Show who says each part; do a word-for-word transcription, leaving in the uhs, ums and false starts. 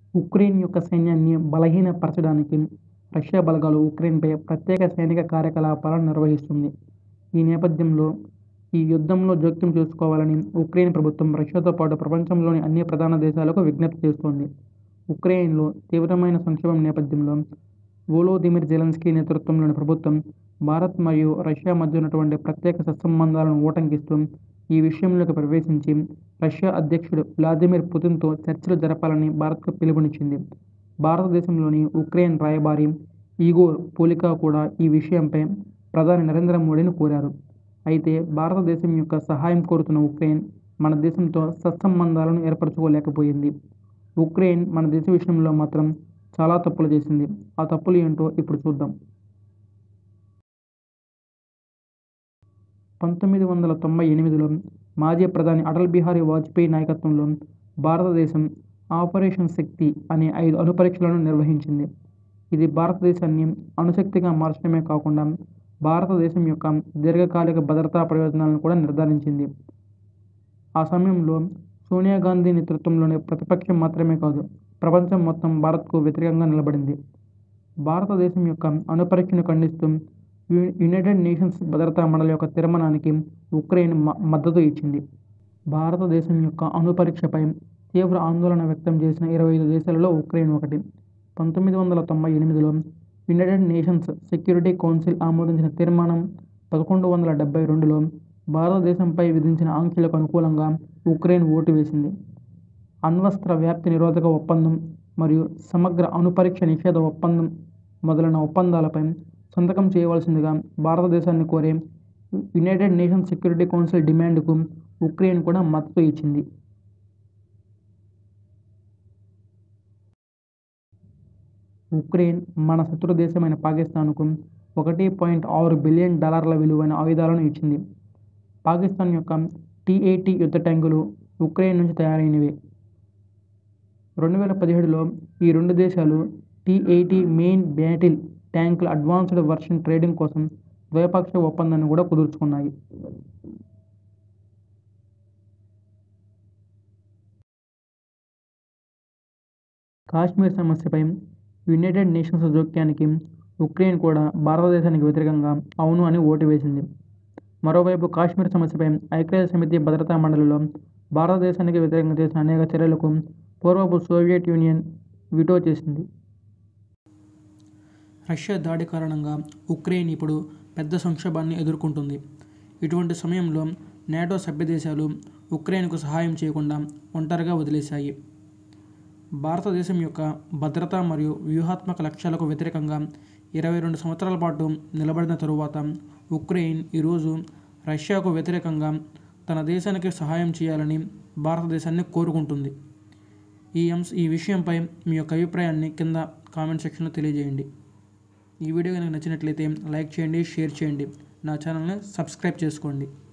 Speaker 1: Ukraine యొక్క సైన్యాన్ని బలహీనపరచడానికి Russia బలగాలు ఉక్రెయిన్పై ప్రత్యేక సైనిక కార్యకలాపాలను నిర్వహిస్తుంది. ఈ నేపథ్యంలో ఈ యుద్ధంలో జోక్యం చేసుకోవాలని ఉక్రెయిన్ ప్రభుత్వం రష్యాతో పాటు ప్రపంచంలోని అన్ని ప్రధాన దేశాలకు విజ్ఞప్తి చేస్తోంది. ఉక్రెయిన్లో తీవ్రమైన సంక్షోభం నేపథ్యంలో వోలోదిమిర్ జెలెన్స్కీ నేతృత్వంలోని ప్రభుత్వం భారత్ మరియు రష్యా మధ్య ఉన్నటువంటి ప్రత్యేక సత్సంబంధాలను ఊటంకిస్తూ ఈ విషయంలోకి ప్రవేశించి రష్యా అధ్యక్షుడు వ్లాదిమిర్ పుతిన్తో చర్చలు జరపాలని భారత్కు పిలుపునిచ్చింది. భారతదేశంలోని ఉక్రెయిన్ రాయబారి ఇగోర్ పోలికా కూడా ఈ విషయంపై ప్రధాని నరేంద్ర మోడీని కోరారు. అయితే భారతదేశం యొక్క సహాయం కోరుతున్న ఉక్రెయిన్ మన దేశంతో సత్సంబంధాలను ఏర్పరచుకోలేకపోయింది. ఉక్రెయిన్ మన దేశ విషయంలో మాత్రం చాలా తప్పులు చేసింది. ఆ తప్పులు ఏంటో ఇప్పుడు చూద్దాం. పంతొమ్మిది వందల తొంభై ఎనిమిదిలో మాజీ ప్రధాని అటల్ బిహారీ వాజ్పేయి నాయకత్వంలో భారతదేశం ఆపరేషన్ శక్తి అనే ఐదు అణుపరీక్షలను నిర్వహించింది. ఇది భారతదేశాన్ని అణుశక్తిగా మార్చడమే కాకుండా భారతదేశం యొక్క దీర్ఘకాలిక భద్రతా ప్రయోజనాలను కూడా నిర్ధారించింది. ఆ సమయంలో సోనియా గాంధీ నేతృత్వంలోని ప్రతిపక్షం మాత్రమే కాదు, ప్రపంచం మొత్తం భారత్కు వ్యతిరేకంగా నిలబడింది. భారతదేశం యొక్క అణుపరీక్షను ఖండిస్తూ యునైటెడ్ నేషన్స్ భద్రతా మండలి యొక్క తీర్మానానికి ఉక్రెయిన్ మద్దతు ఇచ్చింది. భారతదేశం యొక్క అణుపరీక్షపై తీవ్ర ఆందోళన వ్యక్తం చేసిన ఇరవై ఐదు దేశాలలో ఉక్రెయిన్ ఒకటి. పంతొమ్మిది వందల తొంభై ఎనిమిదిలో యునైటెడ్ నేషన్స్ సెక్యూరిటీ కౌన్సిల్ ఆమోదించిన తీర్మానం పదకొండు వందల డెబ్బై రెండులో భారతదేశంపై విధించిన ఆంక్షలకు అనుకూలంగా ఉక్రెయిన్ ఓటు వేసింది. అణ్వస్త్ర వ్యాప్తి నిరోధక ఒప్పందం మరియు సమగ్ర అణుపరీక్ష నిషేధ ఒప్పందం మొదలైన ఒప్పందాలపై సంతకం చేయవలసిందిగా భారతదేశాన్ని కోరే యునైటెడ్ నేషన్స్ సెక్యూరిటీ కౌన్సిల్ డిమాండ్కు ఉక్రెయిన్ కూడా మద్దతు ఇచ్చింది. ఉక్రెయిన్ మన శత్రు దేశమైన పాకిస్తాన్కు ఒకటి పాయింట్ ఆరు బిలియన్ డాలర్ల విలువైన ఆయుధాలను ఇచ్చింది. పాకిస్తాన్ యొక్క టీ ఎయిటీ యుద్ధ ట్యాంకులు ఉక్రెయిన్ నుంచి తయారైనవే. రెండు వేల పదిహేడులో ఈ రెండు దేశాలు టీ ఎయిటీ మెయిన్ బ్యాటిల్ ట్యాంకుల అడ్వాన్స్డ్ వర్షన్ ట్రేడింగ్ కోసం ద్వైపాక్షిక ఒప్పందాన్ని కూడా కుదుర్చుకున్నాయి. కాశ్మీర్ సమస్యపై యునైటెడ్ నేషన్స్ జోక్యానికి ఉక్రెయిన్ కూడా భారతదేశానికి వ్యతిరేకంగా అవును అని ఓటు వేసింది. మరోవైపు కాశ్మీర్ సమస్యపై ఐక్యరాజ్య సమితి భద్రతా మండలిలో భారతదేశానికి వ్యతిరేకంగా చేసిన అనేక చర్యలకు పూర్వపు సోవియట్ యూనియన్ వీటో చేసింది. రష్యా దాడి కారణంగా ఉక్రెయిన్ ఇప్పుడు పెద్ద సంక్షోభాన్ని ఎదుర్కొంటుంది. ఇటువంటి సమయంలో నాటో సభ్యదేశాలు ఉక్రెయిన్కు సహాయం చేయకుండా ఒంటరిగా వదిలేశాయి. భారతదేశం యొక్క భద్రతా మరియు వ్యూహాత్మక లక్ష్యాలకు వ్యతిరేకంగా ఇరవై రెండు సంవత్సరాల పాటు నిలబడిన తరువాత ఉక్రెయిన్ ఈరోజు రష్యాకు వ్యతిరేకంగా తన దేశానికి సహాయం చేయాలని భారతదేశాన్ని కోరుకుంటుంది. ఈ అంశ ఈ విషయంపై మీ యొక్క అభిప్రాయాన్ని కింద కామెంట్ సెక్షన్లో తెలియజేయండి. ఈ వీడియో కనుక నచ్చినట్లయితే లైక్ చేయండి, షేర్ చేయండి, నా ఛానల్ని సబ్స్క్రైబ్ చేసుకోండి.